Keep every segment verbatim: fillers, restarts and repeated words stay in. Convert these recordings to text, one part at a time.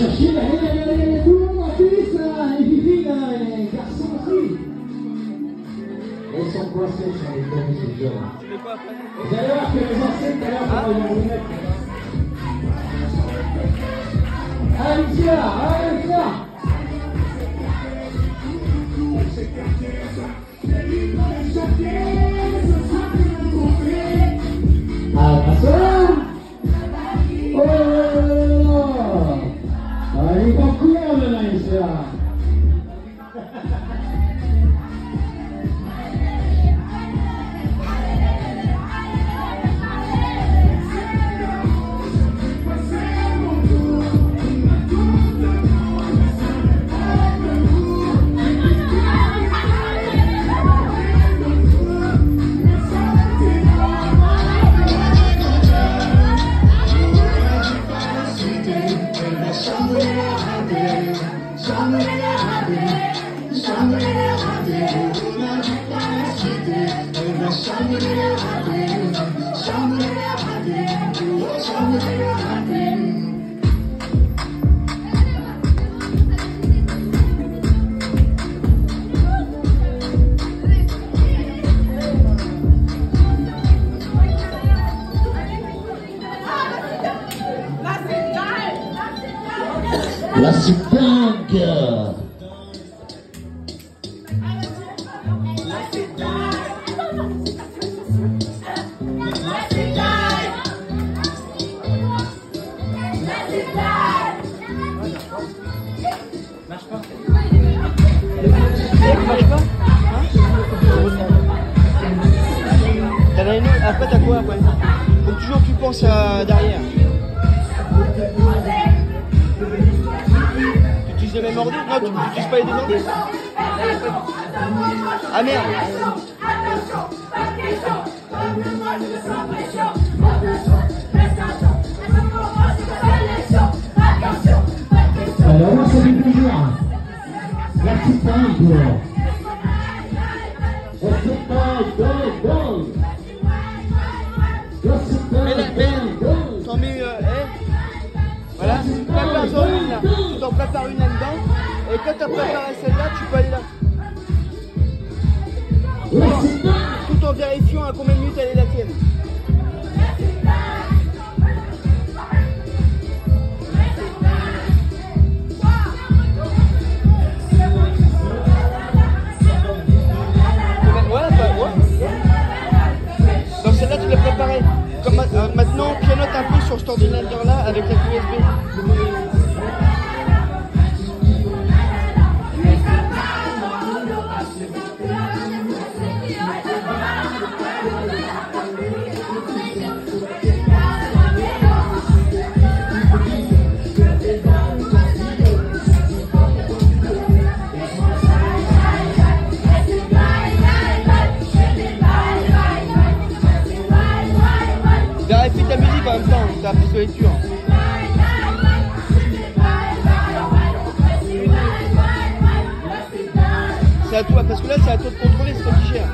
chercher, allez, allez, allez, tout le monde en plus, là, les filles, là, les garçons aussi. Ils sont coincés sur les deux, ces jeunes. Vous allez voir que les anciens, tout à l'heure, ah. Ils vont vous mettre. Allez, là, allez, là. Attention. Oh là là là là. Ah, il va courir maintenant, ici, là. Là c'est dingue. Là c'est dingue. Là c'est dingue. Là c'est dingue. Marche pas. Marche pas. T'en as une autre. Après t'as quoi après? Faut toujours que tu penses à derrière. Le même ordi? Non, tu n'utilises pas les deux ordi? Ah merde! Alors là, c'est du plaisir. La petite tangue. La petite tangue, tangue, tangue. La petite tangue, t'en mets, euh, eh? Voilà, prépare-en une là. Tu t'en prépares une là-dedans. Et quand tu as préparé celle-là, tu peux aller là. Tout en vérifiant à combien de minutes elle est la tienne. Ouais, bah ouais. Donc celle-là, tu l'as préparée. Comme, euh, maintenant, pianote un peu sur cet ordinateur-là avec la clé U S B. Vérifie ta musique en même temps, t'as appris sur lecture. C'est à toi, parce que là c'est à toi de contrôler, c'est toi qui gères.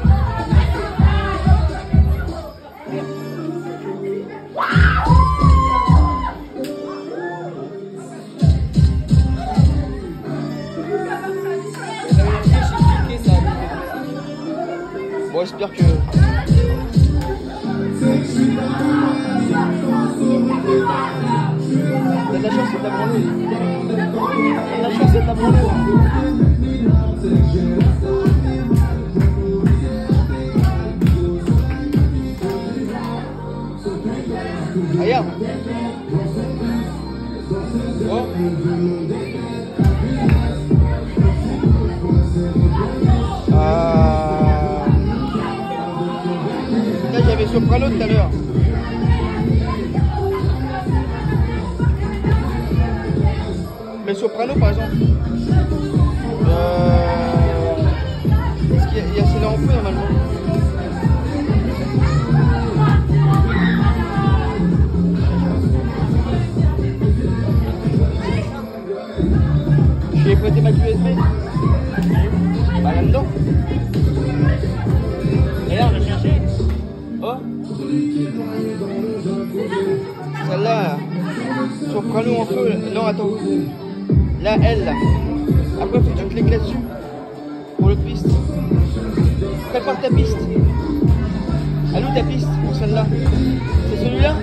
Bon, j'espère que... T'as de la chance, c'est de la branlée. T'as de la chance, c'est de la branlée. Regarde. Oh. Ah. Là, j'avais soprano tout à l'heure. Mais soprano par exemple. Euh... Est-ce qu'il y a, il y a celle-là en feu normalement? Je vais prêter ma clé U S B. Bah là-dedans. Regarde, je vais chercher. Oh. Celle-là. Prends-le en feu. Non, attends. Là, elle, là. Après, faut que tu cliques là-dessus. Pour l'autre piste. Prépare ta piste. Elle où ta piste pour celle-là? C'est celui-là?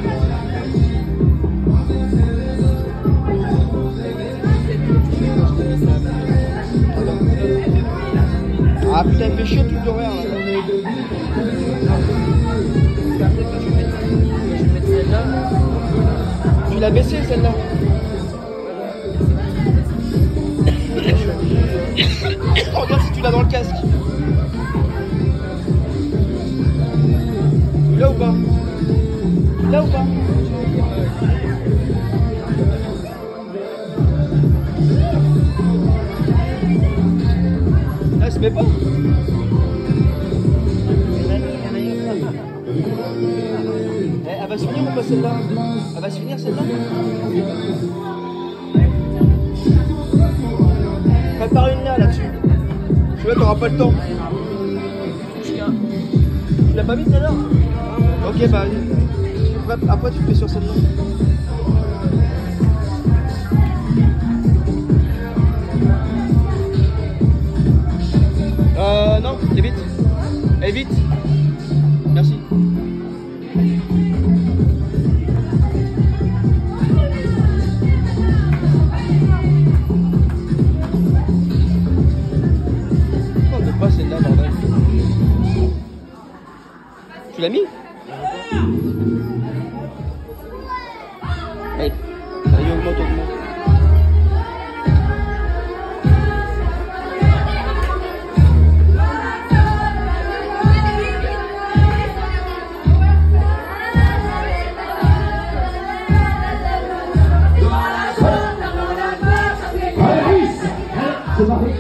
Ah putain, fais chier tout l'horaire là. Tu l'as baissé celle-là? Regarde si tu l'as dans le casque. Là ou pas? Là ou pas? Là, elle se met pas. Eh, elle va se finir ou pas celle-là? Elle va se finir celle-là? Prépare une là, là-dessus. Celui-là, t'auras pas le temps. Tu l'as pas mis tout à l'heure? Ok, bah après tu fais sur celle-là. Euh, non, évite. Évite. Merci. Oh, ne pas celle-là, bordel. Tu l'as mis? Allez, allez, augmente, augmente. C'est parti.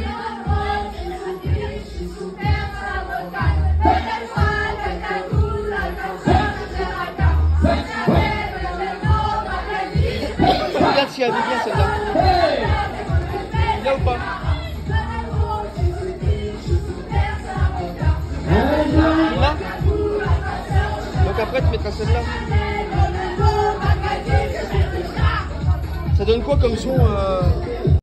Regarde si elle veut bien celle-là. Là ou pas? Là. Donc après tu mettras celle-là. Ça donne quoi comme son euh...